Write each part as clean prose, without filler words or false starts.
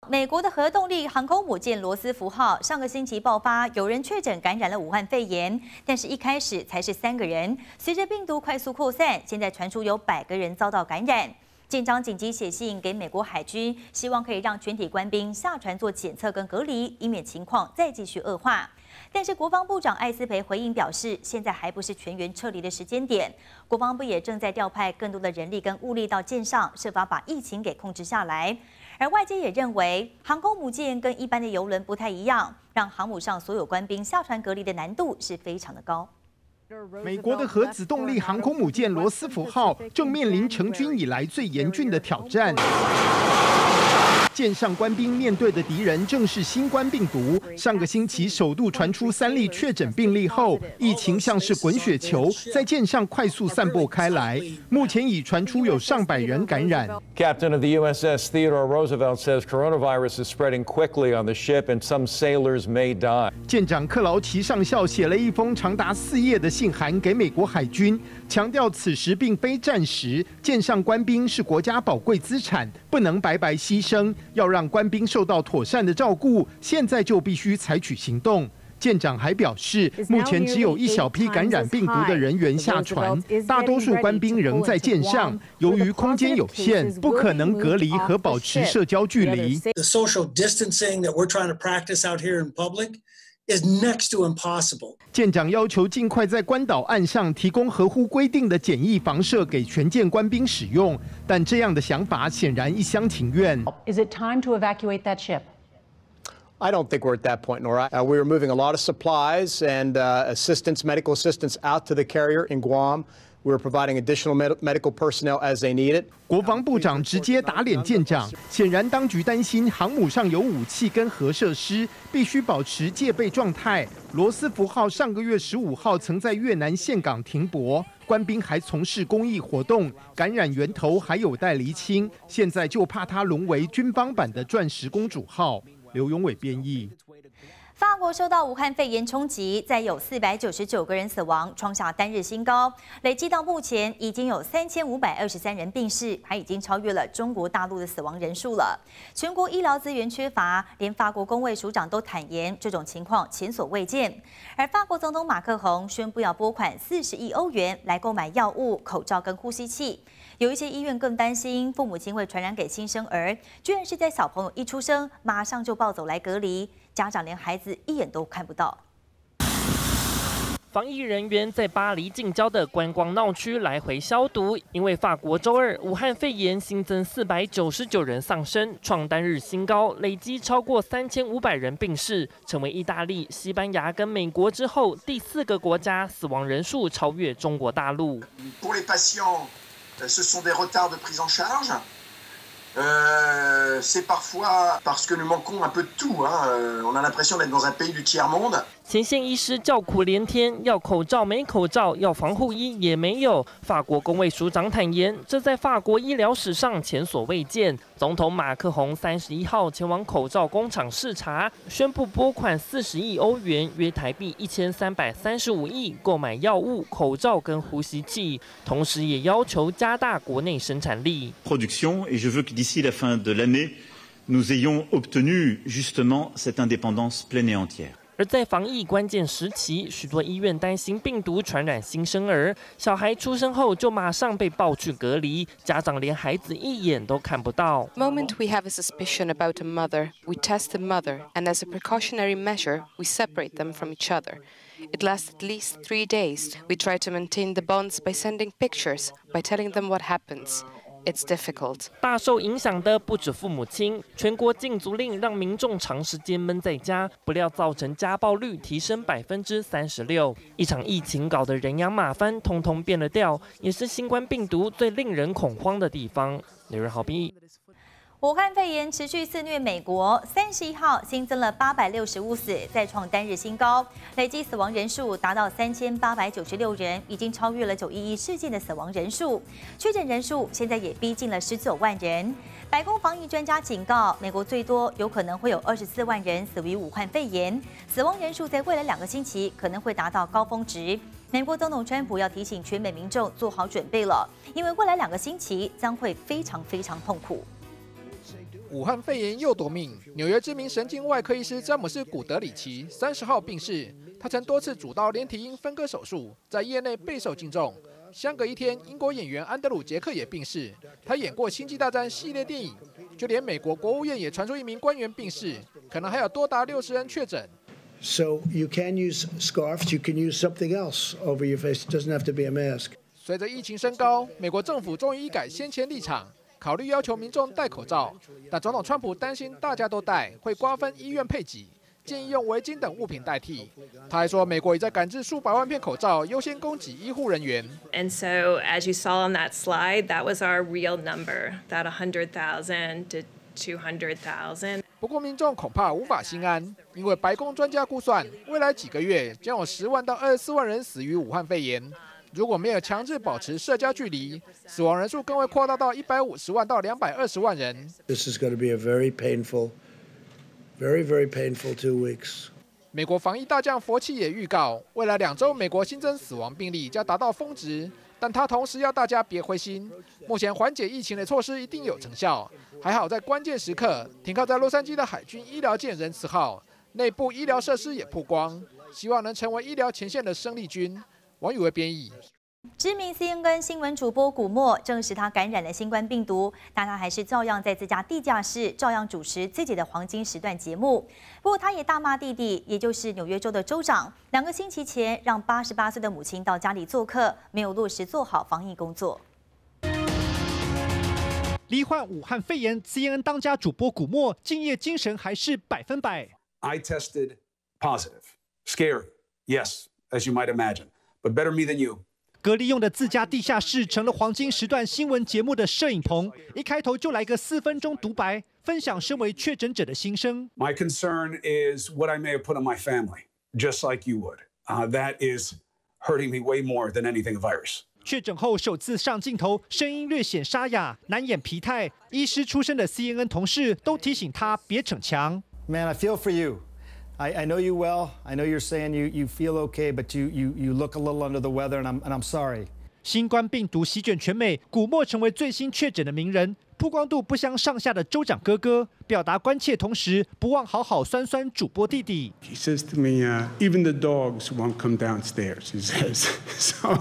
美国的核动力航空母舰罗斯福号上个星期爆发，有人确诊感染了武汉肺炎，但是一开始才是3个人，随着病毒快速扩散，现在传出有100个人遭到感染。舰长紧急写信给美国海军，希望可以让全体官兵下船做检测跟隔离，以免情况再继续恶化。但是国防部长艾斯培回应表示，现在还不是全员撤离的时间点，国防部也正在调派更多的人力跟物力到舰上，设法把疫情给控制下来。而外界也认为，航空母舰跟一般的邮轮不太一样，让航母上所有官兵下船隔离的难度是非常的高。 美国的核子动力航空母舰罗斯福号正面临成军以来最严峻的挑战。舰上官兵面对的敌人正是新冠病毒。上个星期首度传出3例确诊病例后，疫情像是滚雪球，在舰上快速散播开来。目前已传出有上百人感染。 Captain of the USS Theodore Roosevelt says coronavirus is spreading quickly on the ship, and some sailors may die. 舰长克劳奇上校写了一封长达4页的信函给美国海军，强调此时并非战时，舰上官兵是国家宝贵资产，不能白白牺牲。要让官兵受到妥善的照顾，现在就必须采取行动。舰长还表示，目前只有一小批感染病毒的人员下船，大多数官兵仍在舰上。由于空间有限，不可能隔离和保持社交距离。 The social distancing that we're trying to practice out here in public is next to impossible. 舰长要求尽快在关岛岸上提供合乎规定的简易房舍给全舰官兵使用，但这样的想法显然一厢情愿。 Is it time to evacuate that ship? I don't think we're at that point, Nora. We were moving a lot of supplies and medical assistance out to the carrier in Guam. We were providing additional medical personnel as they need it. 国防部长直接打脸舰长，显然当局担心航母上有武器跟核设施，必须保持戒备状态。罗斯福号上个月15号曾在越南岘港停泊，官兵还从事公益活动，感染源头还有待厘清。现在就怕它沦为军方版的钻石公主号。刘永伟编译。 法国受到武汉肺炎冲击，再有499个人死亡，创下单日新高。累计到目前，已经有3523人病逝，还已经超越了中国大陆的死亡人数了。全国医疗资源缺乏，连法国公卫署长都坦言，这种情况前所未见。而法国总统马克宏宣布要拨款40亿欧元来购买药物、口罩跟呼吸器。有一些医院更担心父母亲会传染给新生儿，居然是在小朋友一出生马上就抱走来隔离，家长连孩子一眼都看不到。 防疫人员在巴黎近郊的观光闹区来回消毒，因为法国周2武汉肺炎新增499人丧生，创单日新高，累积超过3500人病逝，成为意大利、西班牙跟美国之后第4个国家死亡人数超越中国大陆。 Ce sont des retards de prise en charge. C'est parfois parce que nous manquons un peu de tout. On a l'impression d'être dans un pays du tiers-monde. 前线医师叫苦连天，要口罩没口罩，要防护衣也没有。法国公卫署长坦言，这在法国医疗史上前所未见。总统马克宏31号前往口罩工厂视察，宣布拨款40亿欧元，约台币1335亿，购买药物、口罩跟呼吸器，同时也要求加大国内生产力。 Production et je veux que d'ici la fin de l'année, nous ayons obtenu justement cette indépendance pleine et entière. 而在防疫关键时期，许多医院担心病毒传染新生儿，小孩出生后就马上被抱去隔离，家长连孩子一眼都看不到。 The moment we have a suspicion about a mother, we test the mother, and as a precautionary measure, we separate them from each other. It lasts at least 3 days. We try to maintain the bonds by sending pictures, by telling them what happens. It's difficult. 大受影响的不止父母亲，全国禁足令让民众长时间闷在家，不料造成家暴率提升36%。一场疫情搞得人仰马翻，通通变了调，也是新冠病毒最令人恐慌的地方。刘仁豪编译。 武汉肺炎持续肆虐美国，31号新增了865死，再创单日新高，累计死亡人数达到3896人，已经超越了911事件的死亡人数。确诊人数现在也逼近了19万人。白宫防疫专家警告，美国最多有可能会有24万人死于武汉肺炎，死亡人数在未来2个星期可能会达到高峰值。美国总统川普要提醒全美民众做好准备了，因为未来2个星期将会非常痛苦。 武汉肺炎又夺命。纽约知名神经外科医师詹姆斯·古德里奇30号病逝，他曾多次主刀连体婴分割手术，在业内备受敬重。相隔一天，英国演员安德鲁·杰克也病逝，他演过《星际大战》系列电影。就连美国国务院也传出一名官员病逝，可能还有多达60人确诊。 So you can use scarves, you can use something else over your face. It doesn't have to be a mask. 随着疫情升高，美国政府终于一改先前立场，考虑要求民众戴口罩。但总统川普担心大家都戴会瓜分医院配给，建议用围巾等物品代替。他还说，美国已在赶制数百万片口罩，优先供给医护人员。 And so, as you saw on that slide, that was our real number, that 100,000 to 200,000. 不过民众恐怕无法心安，因为白宫专家估算，未来几个月将有10万到24万人死于武汉肺炎。如果没有强制保持社交距离，死亡人数更会扩大到150万到220万人。 This is going to be a very painful, very painful 2 weeks. 美国防疫大将佛奇也预告，未来2周美国新增死亡病例将达到峰值，但他同时要大家别灰心，目前缓解疫情的措施一定有成效。还好在关键时刻，停靠在洛杉矶的海军医疗舰仁慈号内部医疗设施也曝光，希望能成为医疗前线的生力军。王宇威编译。 知名 CNN 新闻主播古默证实他感染了新冠病毒，但他还是照样在自家地下室照样主持自己的黄金时段节目。不过他也大骂弟弟，也就是纽约州的州长，2个星期前让88岁的母亲到家里做客，没有落实做好防疫工作。 罹患武汉肺炎 ，CNN 当家主播古默敬业精神还是100%。 I tested positive, scary, yes, as you might imagine, but better me than you. 隔离用的自家地下室成了黄金时段新闻节目的摄影棚，一开头就来个4分钟独白，分享身为确诊者的心声。 My concern is what I may have put on my family, just like you would. That is hurting me way more than anything a virus. 确诊后首次上镜头，声音略显沙哑，难掩疲态。医师出身的 CNN 同事都提醒他别逞强。 Man, I feel for you. I know you well. I know you're saying you feel okay, but you look a little under the weather, and I'm sorry. 新冠病毒席卷全美，古默成为最新确诊的名人，曝光度不相上下的州长哥哥，表达关切同时，不忘好好酸酸主播弟弟。 He says to me, even the dogs won't come downstairs. He says, so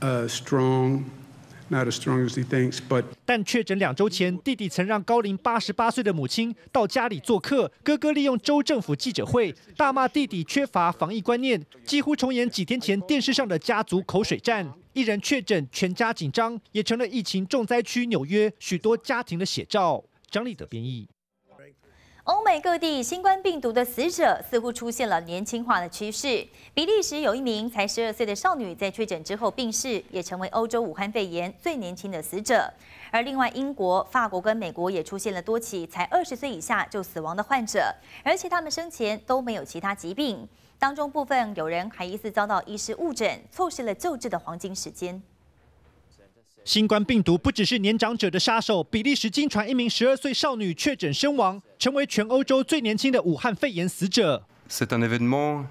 strong. Not as strong as he thinks, but 但确诊2周前，弟弟曾让高龄88岁的母亲到家里做客，哥哥利用州政府记者会大骂弟弟缺乏防疫观念，几乎重演几天前电视上的家族口水战。一人确诊，全家紧张，也成了疫情重灾区纽约许多家庭的写照。张立德编译。 欧美各地新冠病毒的死者似乎出现了年轻化的趋势。比利时有一名才12岁的少女在确诊之后病逝，也成为欧洲武汉肺炎最年轻的死者。而另外，英国、法国跟美国也出现了多起才20岁以下就死亡的患者，而且他们生前都没有其他疾病。当中部分有人还疑似遭到医师误诊，错失了救治的黄金时间。 新冠病毒不只是年长者的杀手，比利时经传一名12岁少女确诊身亡，成为全欧洲最年轻的武汉肺炎死者。 C'est un événement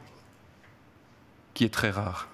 qui est très rare,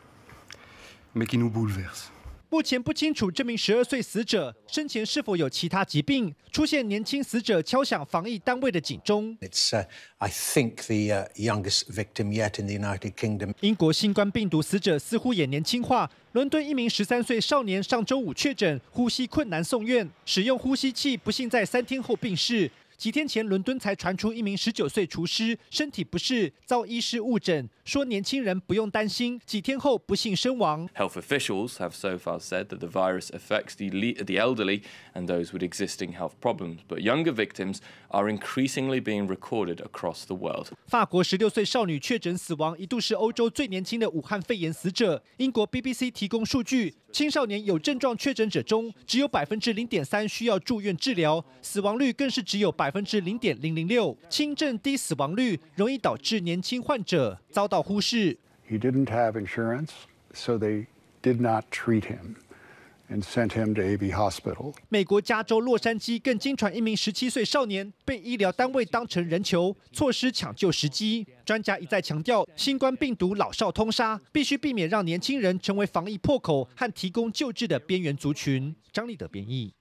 mais qui nous bouleverse. 目前不清楚这名12岁死者生前是否有其他疾病，出现年轻死者敲响防疫单位的警钟。 It's, I think, the youngest victim yet in the United Kingdom. 英国新冠病毒死者似乎也年轻化。伦敦一名13岁少年上周5确诊，呼吸困难送院，使用呼吸器，不幸在3天后病逝。几天前，伦敦才传出一名19岁厨师身体不适，遭医师误诊，说年轻人不用担心。几天后不幸身亡。 Health officials have so far said that the virus affects the elderly and those with existing health problems, but younger victims are increasingly being recorded across the world. 法国16岁少女确诊死亡，一度是欧洲最年轻的武汉肺炎死者。英国 BBC 提供数据，青少年有症状确诊者中，只有0.3%需要住院治疗，死亡率更是只有0.006%。轻症低死亡率容易导致年轻患者遭到忽视。 He didn't have insurance, so they did not treat him and sent him to AB Hospital. 美国加州洛杉矶更经传一名17岁少年被医疗单位当成人球，错失抢救时机。专家一再强调，新冠病毒老少通杀，必须避免让年轻人成为防疫破口和提供救治的边缘族群。张立德编译。